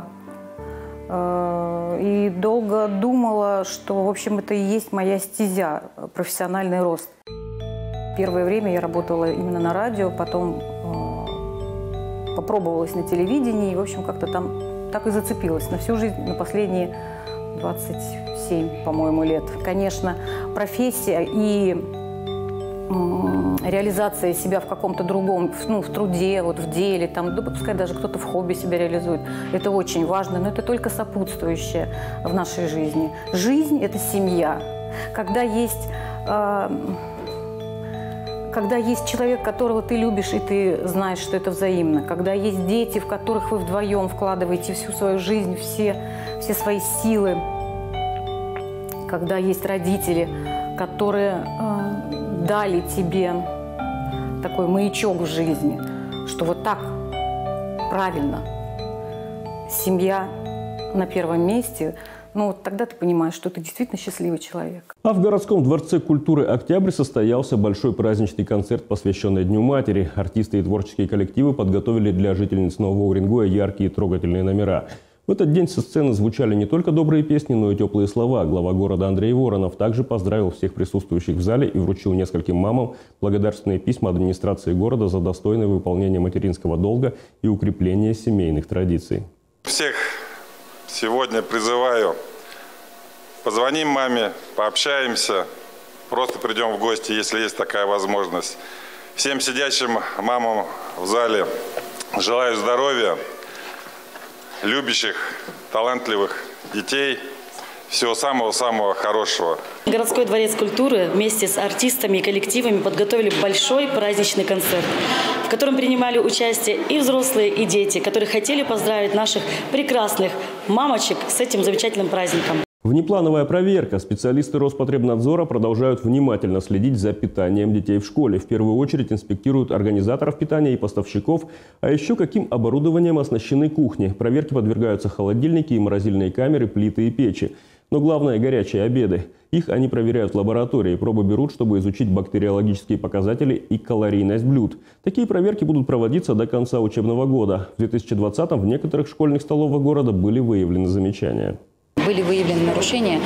И долго думала, что, в общем, это и есть моя стезя, профессиональный рост. Первое время я работала именно на радио, потом э, попробовалась на телевидении, и, в общем, как-то там так и зацепилась на всю жизнь, на последние двадцать семь, по-моему, лет. Конечно, профессия и реализация себя в каком-то другом, ну, в труде, вот в деле, там, да, пускай даже кто-то в хобби себя реализует. Это очень важно, но это только сопутствующее в нашей жизни. Жизнь – это семья. Когда есть, э, когда есть человек, которого ты любишь, и ты знаешь, что это взаимно. Когда есть дети, в которых вы вдвоем вкладываете всю свою жизнь, все, все свои силы. Когда есть родители, которые э, дали тебе такой маячок в жизни, что вот так правильно. Семья на первом месте. Ну, вот тогда ты понимаешь, что ты действительно счастливый человек. А в городском дворце культуры «Октябрь» состоялся большой праздничный концерт, посвященный Дню матери. Артисты и творческие коллективы подготовили для жительниц Нового Уренгоя яркие и трогательные номера. В этот день со сцены звучали не только добрые песни, но и теплые слова. Глава города Андрей Воронов также поздравил всех присутствующих в зале и вручил нескольким мамам благодарственные письма администрации города за достойное выполнение материнского долга и укрепление семейных традиций. Всех сегодня призываю, позвоним маме, пообщаемся, просто придем в гости, если есть такая возможность. Всем сидящим мамам в зале желаю здоровья, любящих, талантливых детей, всего самого-самого хорошего. Городской дворец культуры вместе с артистами и коллективами подготовили большой праздничный концерт, в котором принимали участие и взрослые, и дети, которые хотели поздравить наших прекрасных мамочек с этим замечательным праздником. Внеплановая проверка. Специалисты Роспотребнадзора продолжают внимательно следить за питанием детей в школе. В первую очередь инспектируют организаторов питания и поставщиков, а еще каким оборудованием оснащены кухни. Проверке подвергаются холодильники и морозильные камеры, плиты и печи. Но главное – горячие обеды. Их они проверяют в лаборатории. Пробы берут, чтобы изучить бактериологические показатели и калорийность блюд. Такие проверки будут проводиться до конца учебного года. В две тысячи двадцатом в некоторых школьных столовых города были выявлены замечания. Были выявлены нарушения,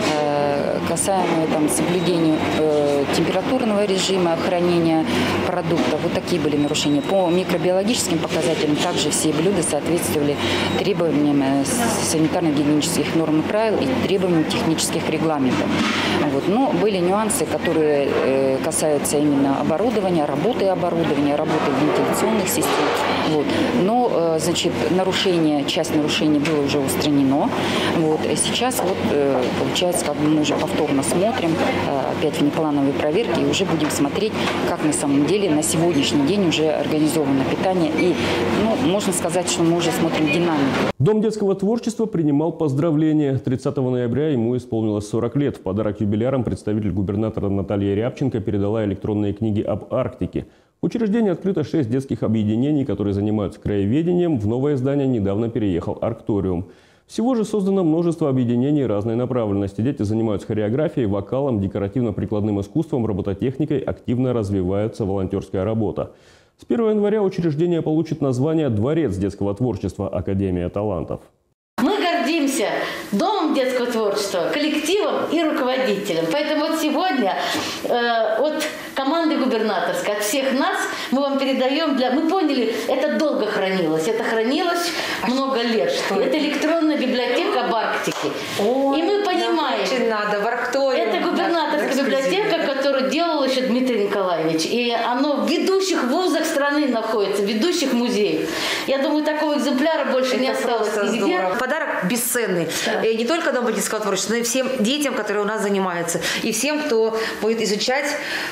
касаемые там, соблюдению э, температурного режима хранения продуктов. Вот такие были нарушения. По микробиологическим показателям также все блюда соответствовали требованиям санитарно-гигиенических норм и правил и требованиям технических регламентов. Вот. Но были нюансы, которые э, касаются именно оборудования, работы оборудования, работы вентиляционных систем. Вот. Но, э, значит, нарушение, часть нарушений было уже устранено. Вот. Сейчас вот, э, получается, как бы мы уже повторно смотрим, э, опять внеплановые проверки, и уже будем смотреть, как на самом деле на сегодняшний день уже организовано питание. И, ну, можно сказать, что мы уже смотрим динамику. Дом детского творчества принимал поздравления. тридцатого ноября ему исполнилось сорок лет. В подарок юбилярам представитель губернатора Наталья Рябченко передала электронные книги об Арктике. В учреждении открыто шесть детских объединений, которые занимаются краеведением. В новое здание недавно переехал Аркториум. Всего же создано множество объединений разной направленности. Дети занимаются хореографией, вокалом, декоративно-прикладным искусством, робототехникой, активно развивается волонтерская работа. С первого января учреждение получит название «Дворец детского творчества. Академия талантов». Мы гордимся Домом детского творчества, коллективом и руководителем. Поэтому вот сегодня э, от команды губернаторской, от всех нас мы вам передаем для... Мы поняли, это долго хранилось. Это хранилось а много лет. Что это? Это электронная библиотека об Арктике. О, и мы понимаем, очень надо, в Аркториум, это губернаторская да, библиотека, которую делал еще Дмитрий Николаевич. И оно в ведущих вузах страны находится, в ведущих музеях. Я думаю, такого экземпляра больше это не осталось нигде. Подарок бесценный. Да. И не только Дому детского творчества, но и всем детям, которые у нас занимаются. И всем, кто будет изучать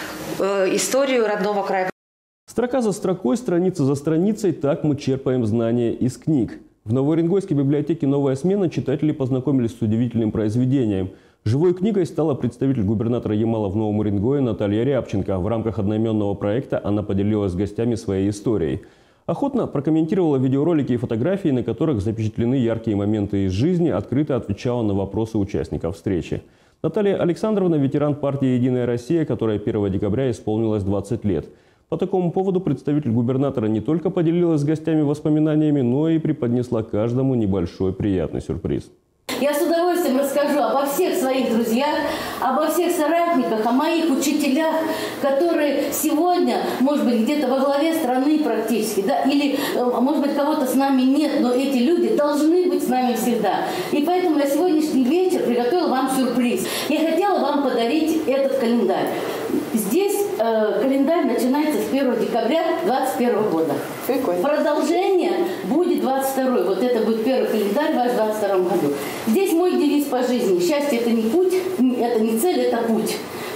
э, историю родного края. Строка за строкой, страница за страницей, так мы черпаем знания из книг. В Новоуренгойской библиотеке «Новая смена» читатели познакомились с удивительным произведением. Живой книгой стала представитель губернатора Ямала в Новом Уренгое Наталья Рябченко. В рамках одноименного проекта она поделилась с гостями своей историей. Охотно прокомментировала видеоролики и фотографии, на которых запечатлены яркие моменты из жизни, открыто отвечала на вопросы участников встречи. Наталья Александровна – ветеран партии «Единая Россия», которая первого декабря исполнилось двадцать лет. По такому поводу представитель губернатора не только поделилась с гостями воспоминаниями, но и преподнесла каждому небольшой приятный сюрприз. Я с удовольствием расскажу обо всех своих друзьях, обо всех соратниках, о моих учителях, которые сегодня, может быть, где-то во главе страны практически, да, или, может быть, кого-то с нами нет, но эти люди должны быть с нами всегда. И поэтому я сегодняшний вечер приготовила вам сюрприз. Я хотела вам подарить этот календарь. Здесь э, календарь начинается с первого декабря двадцать первого года. Прикольно. Продолжение будет двадцать второй. Вот это будет первый календарь ваш в двадцать втором году. Здесь мой девиз по жизни. Счастье – это не путь, это не цель, это путь.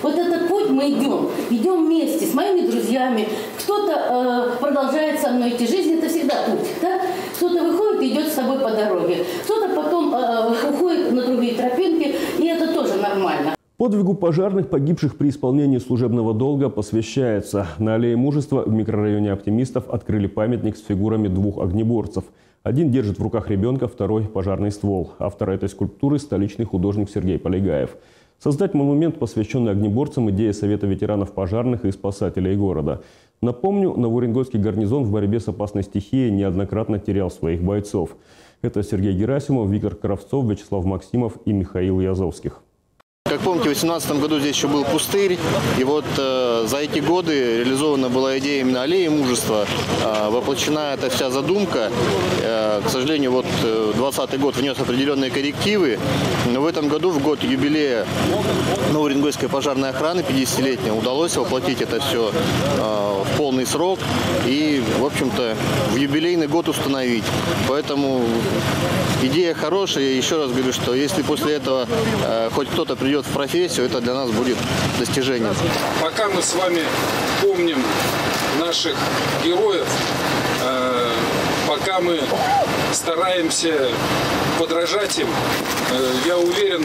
Вот этот путь мы идем, идем вместе с моими друзьями. Кто-то э, продолжает со мной идти. Жизнь – это всегда путь. Да? Кто-то выходит и идет с тобой по дороге. Кто-то потом э, уходит на другие тропинки, и это тоже нормально. Подвигу пожарных, погибших при исполнении служебного долга, посвящается. На Аллее Мужества в микрорайоне Оптимистов открыли памятник с фигурами двух огнеборцев. Один держит в руках ребенка, второй – пожарный ствол. Автор этой скульптуры – столичный художник Сергей Полегаев. Создать монумент, посвященный огнеборцам, идея Совета ветеранов пожарных и спасателей города. Напомню, Новоуренгойский гарнизон в борьбе с опасной стихией неоднократно терял своих бойцов. Это Сергей Герасимов, Виктор Кравцов, Вячеслав Максимов и Михаил Язовских. Как помните, в две тысячи восемнадцатом году здесь еще был пустырь, и вот э, за эти годы реализована была идея именно Аллеи Мужества, э, воплощена эта вся задумка. Э, к сожалению, вот двадцатый год внес определенные коррективы, но в этом году, в год юбилея Новоуренгойской пожарной охраны пятидесятилетнего, удалось воплотить это все э, в полный срок и, в общем-то, в юбилейный год установить. Поэтому идея хорошая, и еще раз говорю, что если после этого э, хоть кто-то придет в профессию, это для нас будет достижением. Пока мы с вами помним наших героев, э, пока мы стараемся подражать им, э, я уверен,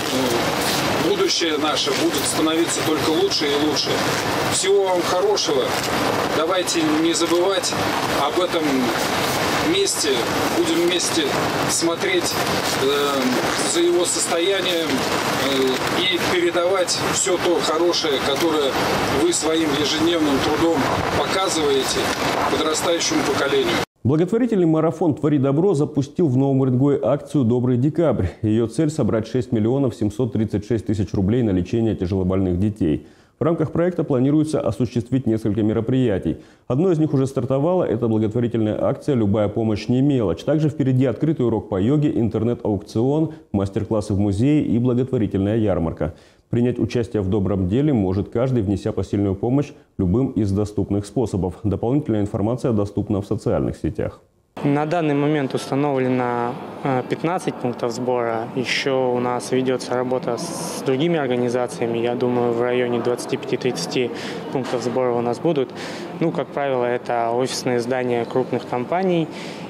э, будущее наше будет становиться только лучше и лучше. Всего вам хорошего. Давайте не забывать об этом месте, будем вместе смотреть э, за его состоянием э, и передавать все то хорошее, которое вы своим ежедневным трудом показываете подрастающему поколению. Благотворительный марафон «Твори добро» запустил в Новом Уренгое акцию «Добрый декабрь». Ее цель – собрать шесть миллионов семьсот тридцать шесть тысяч рублей на лечение тяжелобольных детей. В рамках проекта планируется осуществить несколько мероприятий. Одно из них уже стартовало – это благотворительная акция «Любая помощь не мелочь». Также впереди открытый урок по йоге, интернет-аукцион, мастер-классы в музее и благотворительная ярмарка. Принять участие в добром деле может каждый, внеся посильную помощь любым из доступных способов. Дополнительная информация доступна в социальных сетях. На данный момент установлено пятнадцать пунктов сбора. Еще у нас ведется работа с другими организациями. Я думаю, в районе двадцати пяти — тридцати пунктов сбора у нас будут. Ну, как правило, это офисные здания крупных компаний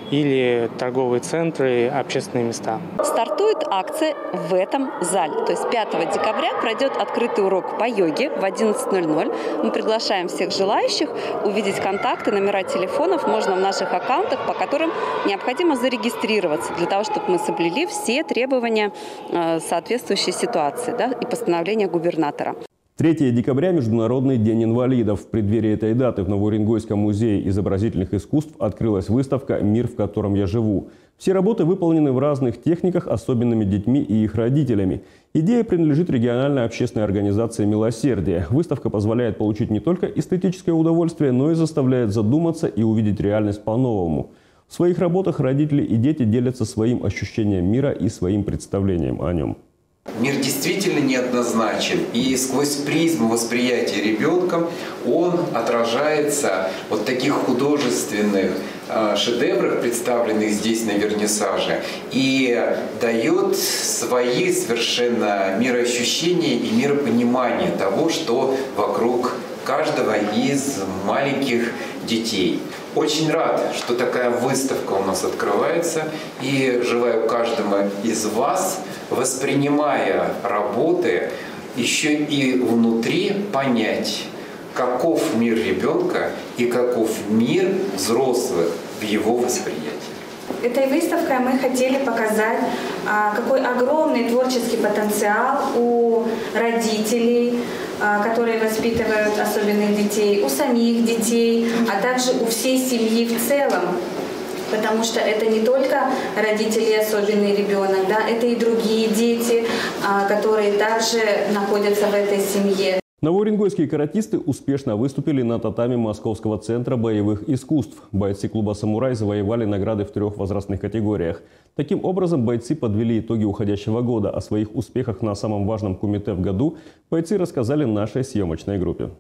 или торговые центры, общественные места. Стартует акция в этом зале. То есть пятого декабря пройдет открытый урок по йоге в одиннадцать ноль ноль. Мы приглашаем всех желающих увидеть контакты, номера телефонов можно в наших аккаунтах, по которым необходимо зарегистрироваться для того, чтобы мы соблюли все требования соответствующей ситуации, да, и постановления губернатора. третьего декабря – Международный день инвалидов. В преддверии этой даты в Новоуренгойском музее изобразительных искусств открылась выставка «Мир, в котором я живу». Все работы выполнены в разных техниках особенными детьми и их родителями. Идея принадлежит региональной общественной организации «Милосердие». Выставка позволяет получить не только эстетическое удовольствие, но и заставляет задуматься и увидеть реальность по-новому. В своих работах родители и дети делятся своим ощущением мира и своим представлением о нем. Мир действительно неоднозначен, и сквозь призму восприятия ребенком он отражается вот в таких художественных э, шедеврах, представленных здесь на вернисаже, и дает свои совершенно мироощущения и миропонимание того, что вокруг каждого из маленьких детей. Очень рад, что такая выставка у нас открывается, и желаю каждому из вас, воспринимая работы, еще и внутри понять, каков мир ребенка и каков мир взрослых в его восприятии. Этой выставкой мы хотели показать, какой огромный творческий потенциал у родителей, которые воспитывают особенных детей, у самих детей, а также у всей семьи в целом. Потому что это не только родители и особенный ребенок, да, это и другие дети, которые также находятся в этой семье. Новоуренгойские каратисты успешно выступили на татами Московского центра боевых искусств. Бойцы клуба «Самурай» завоевали награды в трех возрастных категориях. Таким образом, бойцы подвели итоги уходящего года. О своих успехах на самом важном кумите в году бойцы рассказали нашей съемочной группе.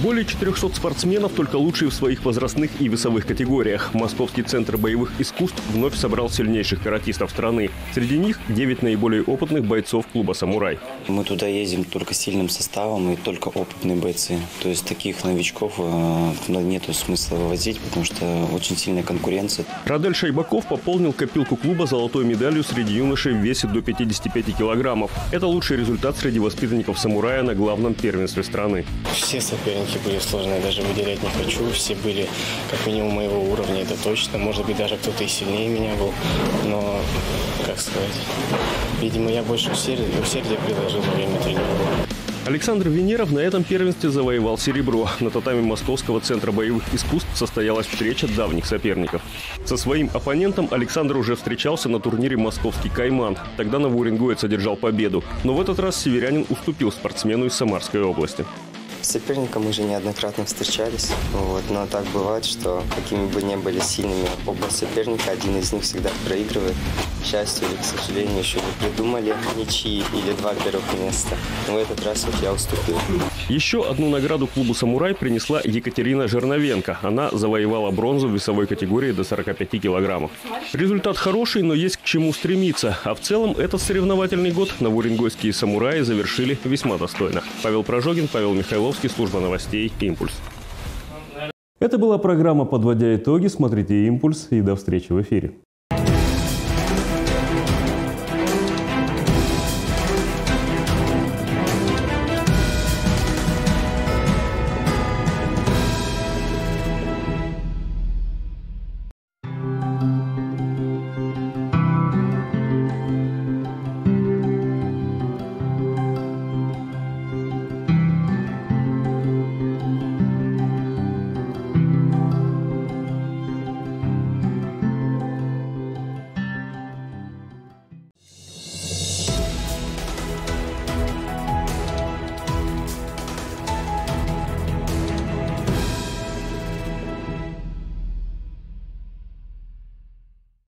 Более четырёхсот спортсменов, только лучшие в своих возрастных и весовых категориях. Московский центр боевых искусств вновь собрал сильнейших каратистов страны. Среди них девять наиболее опытных бойцов клуба «Самурай». Мы туда ездим только сильным составом и только опытные бойцы. То есть таких новичков э, нету смысла вывозить, потому что очень сильная конкуренция. Радель Шайбаков пополнил копилку клуба золотой медалью среди юношей в весе до пятидесяти пяти килограммов. Это лучший результат среди воспитанников «Самурая» на главном первенстве страны. Все соперники были сложные, даже выделять не хочу. Все были как минимум моего уровня, это точно. Может быть, даже кто-то и сильнее меня был. Но, как сказать, видимо, я больше усердия, усердия приложил во время тренировок. Александр Венеров на этом первенстве завоевал серебро. На татами Московского центра боевых искусств состоялась встреча давних соперников. Со своим оппонентом Александр уже встречался на турнире «Московский Кайман». Тогда новоуренгоец одержал победу. Но в этот раз северянин уступил спортсмену из Самарской области. С соперником мы же неоднократно встречались, вот, но так бывает, что какими бы ни были сильными оба соперника, один из них всегда проигрывает. К счастью или к сожалению, еще не придумали ничьи или два первых места. Но в этот раз вот я уступил. Еще одну награду клубу «Самурай» принесла Екатерина Жерновенко. Она завоевала бронзу в весовой категории до сорока пяти килограммов. Результат хороший, но есть к чему стремиться. А в целом этот соревновательный год новоуренгойские «Самураи» завершили весьма достойно. Павел Прожогин, Павел Михайловский, служба новостей «Импульс». Это была программа «Подводя итоги». Смотрите «Импульс» и до встречи в эфире.